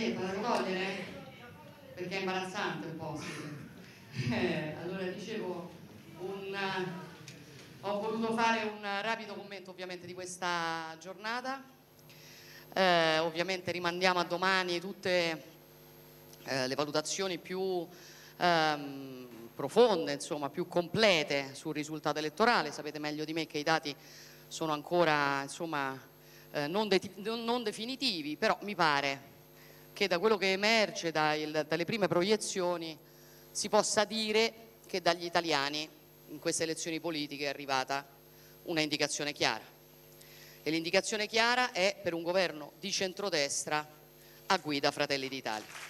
maglietta la devo togliere? Perché è imbarazzante un po', sì. Allora dicevo, ho voluto fare un rapido commento ovviamente di questa giornata. Ovviamente rimandiamo a domani tutte le valutazioni più profonde, insomma, più complete sul risultato elettorale. Sapete meglio di me che i dati sono ancora, insomma, non definitivi, però mi pare che da quello che emerge dalle prime proiezioni si possa dire che dagli italiani in queste elezioni politiche è arrivata una indicazione chiara. E l'indicazione chiara è per un governo di centrodestra a guida Fratelli d'Italia.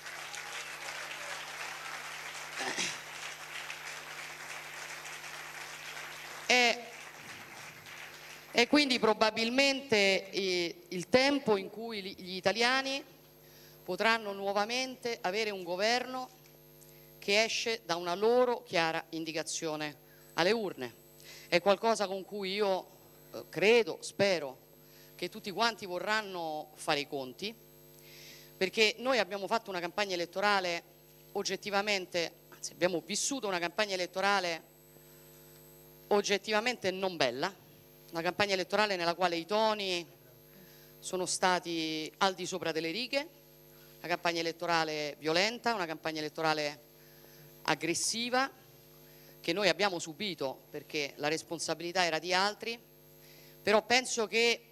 E quindi probabilmente il tempo in cui gli italiani potranno nuovamente avere un governo che esce da una loro chiara indicazione alle urne. È qualcosa con cui io credo, spero che tutti quanti vorranno fare i conti, perché noi abbiamo fatto una campagna elettorale oggettivamente, anzi abbiamo vissuto una campagna elettorale oggettivamente non bella, una campagna elettorale nella quale i toni sono stati al di sopra delle righe, una campagna elettorale violenta, una campagna elettorale aggressiva che noi abbiamo subito perché la responsabilità era di altri, però penso che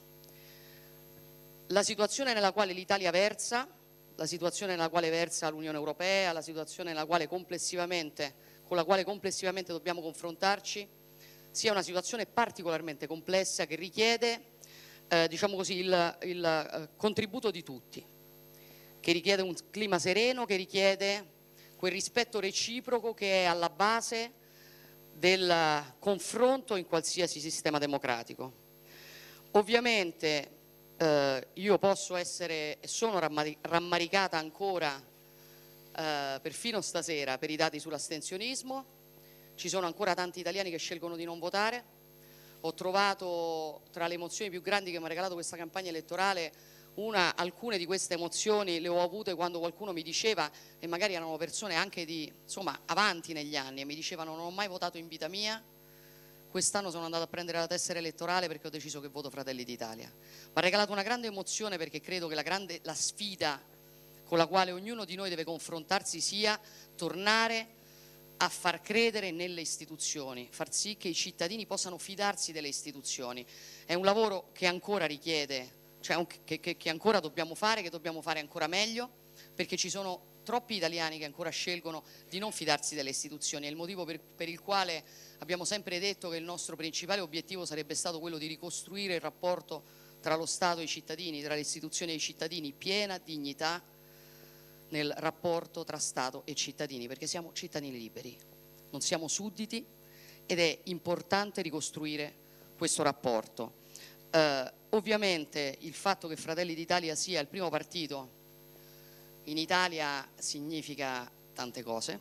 la situazione nella quale l'Italia versa, la situazione nella quale versa l'Unione Europea, la situazione con la quale complessivamente dobbiamo confrontarci, sia una situazione particolarmente complessa che richiede, diciamo così, il contributo di tutti, che richiede un clima sereno, che richiede quel rispetto reciproco che è alla base del confronto in qualsiasi sistema democratico. Ovviamente io posso essere e sono rammaricata ancora perfino stasera per i dati sull'astensionismo. Ci sono ancora tanti italiani che scelgono di non votare. Ho trovato tra le emozioni più grandi che mi ha regalato questa campagna elettorale alcune di queste emozioni le ho avute quando qualcuno mi diceva, e magari erano persone anche di, insomma, avanti negli anni, e mi dicevano: non ho mai votato in vita mia, quest'anno sono andato a prendere la tessera elettorale perché ho deciso che voto Fratelli d'Italia. Mi ha regalato una grande emozione perché credo che la sfida con la quale ognuno di noi deve confrontarsi sia tornare a far credere nelle istituzioni, far sì che i cittadini possano fidarsi delle istituzioni. È un lavoro che ancora richiede, cioè che ancora dobbiamo fare, che dobbiamo fare ancora meglio, perché ci sono troppi italiani che ancora scelgono di non fidarsi delle istituzioni. È il motivo per il quale abbiamo sempre detto che il nostro principale obiettivo sarebbe stato quello di ricostruire il rapporto tra lo Stato e i cittadini, tra le istituzioni e i cittadini, piena dignità nel rapporto tra Stato e cittadini, perché siamo cittadini liberi, non siamo sudditi, ed è importante ricostruire questo rapporto. Ovviamente il fatto che Fratelli d'Italia sia il primo partito in Italia significa tante cose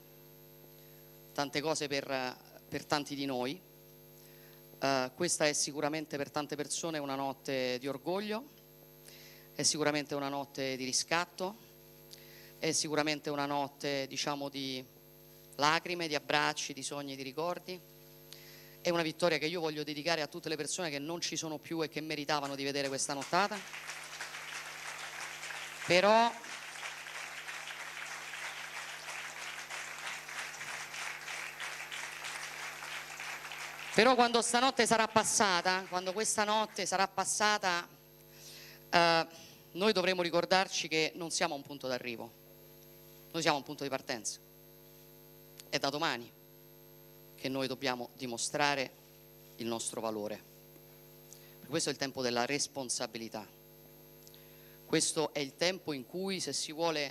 per tanti di noi. Questa è sicuramente per tante persone una notte di orgoglio, è sicuramente una notte di riscatto, è sicuramente una notte, diciamo, di lacrime, di abbracci, di sogni, di ricordi. È una vittoria che io voglio dedicare a tutte le persone che non ci sono più e che meritavano di vedere questa nottata. Però quando stanotte sarà passata, quando questa notte sarà passata, noi dovremo ricordarci che non siamo a un punto d'arrivo. Noi siamo a un punto di partenza. È da domani che noi dobbiamo dimostrare il nostro valore. Questo è il tempo della responsabilità. Questo è il tempo in cui, se si vuole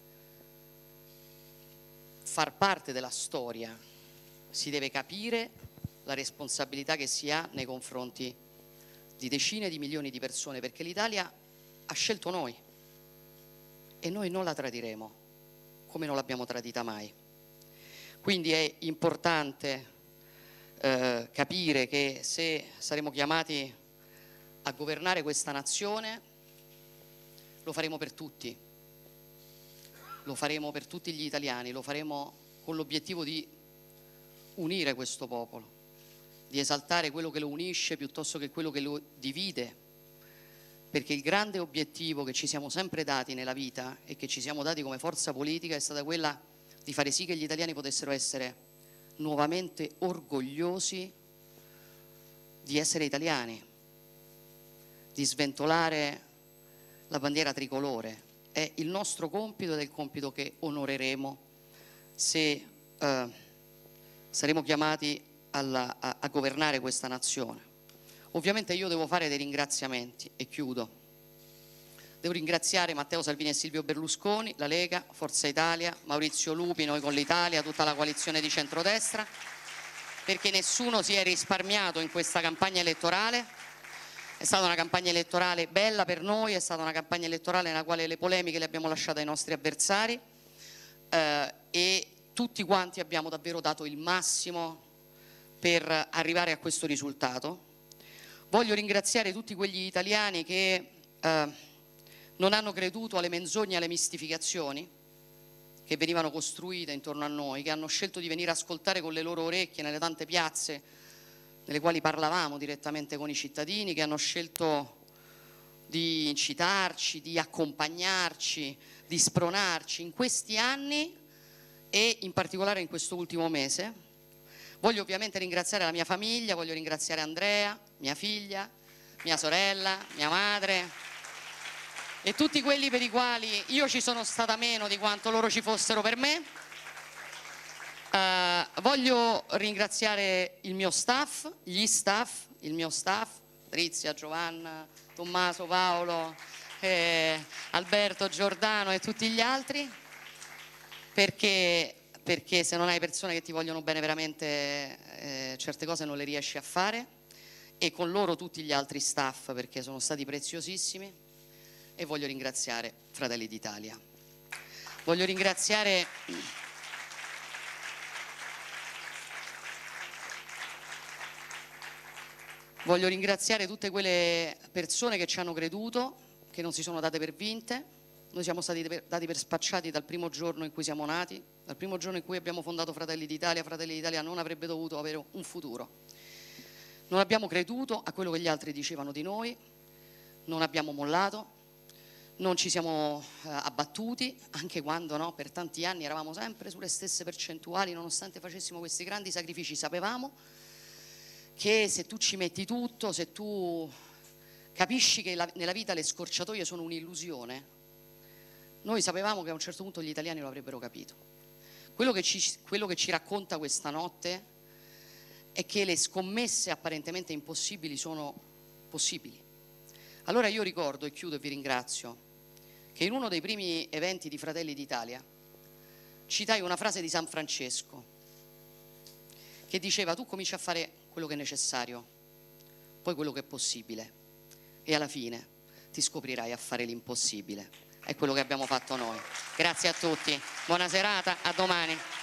far parte della storia, si deve capire la responsabilità che si ha nei confronti di decine di milioni di persone, perché l'Italia ha scelto noi e noi non la tradiremo come non l'abbiamo tradita mai. Quindi è importante capire che se saremo chiamati a governare questa nazione lo faremo per tutti, lo faremo per tutti gli italiani, lo faremo con l'obiettivo di unire questo popolo, di esaltare quello che lo unisce piuttosto che quello che lo divide, perché il grande obiettivo che ci siamo sempre dati nella vita e che ci siamo dati come forza politica è stata quella di fare sì che gli italiani potessero essere nuovamente orgogliosi di essere italiani, di sventolare la bandiera tricolore. È il nostro compito ed è il compito che onoreremo se saremo chiamati a governare questa nazione. Ovviamente io devo fare dei ringraziamenti e chiudo. Devo ringraziare Matteo Salvini e Silvio Berlusconi, la Lega, Forza Italia, Maurizio Lupi, Noi con l'Italia, tutta la coalizione di centrodestra, perché nessuno si è risparmiato in questa campagna elettorale. È stata una campagna elettorale bella per noi, è stata una campagna elettorale nella quale le polemiche le abbiamo lasciate ai nostri avversari e tutti quanti abbiamo davvero dato il massimo per arrivare a questo risultato. Voglio ringraziare tutti quegli italiani che non hanno creduto alle menzogne e alle mistificazioni che venivano costruite intorno a noi, che hanno scelto di venire a ascoltare con le loro orecchie nelle tante piazze nelle quali parlavamo direttamente con i cittadini, che hanno scelto di incitarci, di accompagnarci, di spronarci in questi anni e in particolare in questo ultimo mese. Voglio ovviamente ringraziare la mia famiglia, voglio ringraziare Andrea, mia figlia, mia sorella, mia madre e tutti quelli per i quali io ci sono stata meno di quanto loro ci fossero per me. Voglio ringraziare il mio staff, il mio staff, Patrizia, Giovanna, Tommaso, Paolo, Alberto, Giordano e tutti gli altri, perché se non hai persone che ti vogliono bene veramente certe cose non le riesci a fare, e con loro tutti gli altri staff perché sono stati preziosissimi. E voglio ringraziare Fratelli d'Italia. Voglio ringraziare tutte quelle persone che ci hanno creduto, che non si sono date per vinte. Noi siamo stati dati per spacciati dal primo giorno in cui siamo nati, dal primo giorno in cui abbiamo fondato Fratelli d'Italia. Fratelli d'Italia non avrebbe dovuto avere un futuro. Non abbiamo creduto a quello che gli altri dicevano di noi, non abbiamo mollato, non ci siamo abbattuti, anche quando no, per tanti anni eravamo sempre sulle stesse percentuali, nonostante facessimo questi grandi sacrifici. Sapevamo che se tu ci metti tutto, se tu capisci che nella vita le scorciatoie sono un'illusione, noi sapevamo che a un certo punto gli italiani lo avrebbero capito. Quello che ci racconta questa notte è che le scommesse apparentemente impossibili sono possibili. Allora io ricordo, e chiudo e vi ringrazio, che in uno dei primi eventi di Fratelli d'Italia citai una frase di San Francesco che diceva: tu cominci a fare quello che è necessario, poi quello che è possibile, e alla fine ti scoprirai a fare l'impossibile. È quello che abbiamo fatto noi. Grazie a tutti, buona serata, a domani.